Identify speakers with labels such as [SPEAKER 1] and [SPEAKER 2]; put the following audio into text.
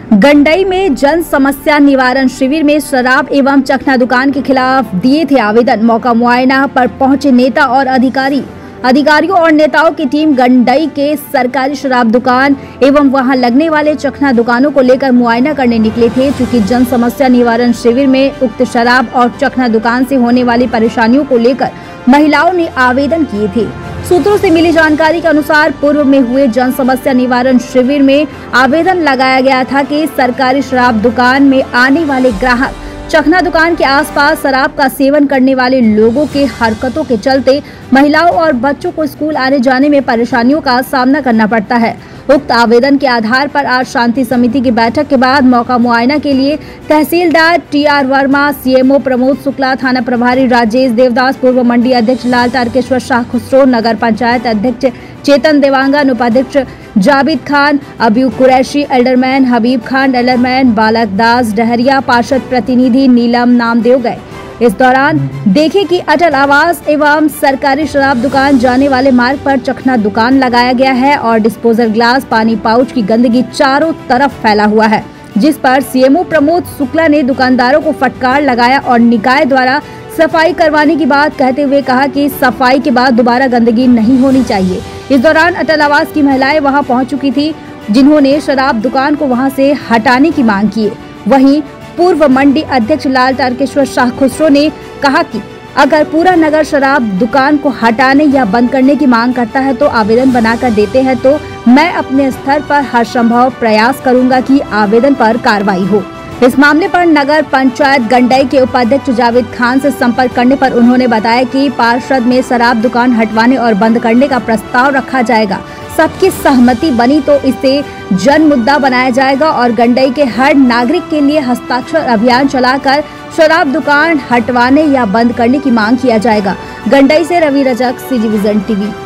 [SPEAKER 1] गंडई में जन समस्या निवारण शिविर में शराब एवं चखना दुकान के खिलाफ दिए थे आवेदन। मौका मुआयना पर पहुंचे नेता और अधिकारियों और नेताओं की टीम गंडई के सरकारी शराब दुकान एवं वहां लगने वाले चखना दुकानों को लेकर मुआयना करने निकले थे। चूंकि जन समस्या निवारण शिविर में उक्त शराब और चखना दुकान से होने वाली परेशानियों को लेकर महिलाओं ने आवेदन किए थे। सूत्रों से मिली जानकारी के अनुसार पूर्व में हुए जन समस्या निवारण शिविर में आवेदन लगाया गया था कि सरकारी शराब दुकान में आने वाले ग्राहक चखना दुकान के आसपास शराब का सेवन करने वाले लोगों के हरकतों के चलते महिलाओं और बच्चों को स्कूल आने जाने में परेशानियों का सामना करना पड़ता है। उक्त आवेदन के आधार पर आज शांति समिति की बैठक के बाद मौका मुआयना के लिए तहसीलदार टीआर वर्मा, सीएमओ प्रमोद शुक्ला, थाना प्रभारी राजेश देवदास, पूर्व मंडी अध्यक्ष लाल तारकेश्वर शाह खुसरो, नगर पंचायत अध्यक्ष चेतन देवांगन, उपाध्यक्ष जाबिद खान, अब्यू कुरैशी, एल्डरमैन हबीब खान, एल्डरमैन बालक दास डहरिया, पार्षद प्रतिनिधि नीलम नामदेव गए। इस दौरान देखे कि अटल आवास एवं सरकारी शराब दुकान जाने वाले मार्ग पर चखना दुकान लगाया गया है और डिस्पोजल ग्लास, पानी पाउच की गंदगी चारों तरफ फैला हुआ है, जिस पर सीएमओ प्रमोद शुक्ला ने दुकानदारों को फटकार लगाया और निकाय द्वारा सफाई करवाने की बात कहते हुए कहा कि सफाई के बाद दोबारा गंदगी नहीं होनी चाहिए। इस दौरान अटल आवास की महिलाएं वहां पहुंच चुकी थी, जिन्होंने शराब दुकान को वहां से हटाने की मांग की। वहीं पूर्व मंडी अध्यक्ष लाल तारकेश्वर शाह खुसरो ने कहा कि अगर पूरा नगर शराब दुकान को हटाने या बंद करने की मांग करता है तो आवेदन बनाकर देते हैं, तो मैं अपने स्तर पर हर संभव प्रयास करूंगा कि आवेदन पर कार्रवाई हो। इस मामले पर नगर पंचायत गंडई के उपाध्यक्ष जावेद खान से संपर्क करने पर उन्होंने बताया कि पार्षद में शराब दुकान हटवाने और बंद करने का प्रस्ताव रखा जाएगा। सबकी सहमति बनी तो इसे जन मुद्दा बनाया जाएगा और गंडई के हर नागरिक के लिए हस्ताक्षर अभियान चलाकर शराब दुकान हटवाने या बंद करने की मांग किया जाएगा। गंडई से Ravi Rajak, CG vision TV।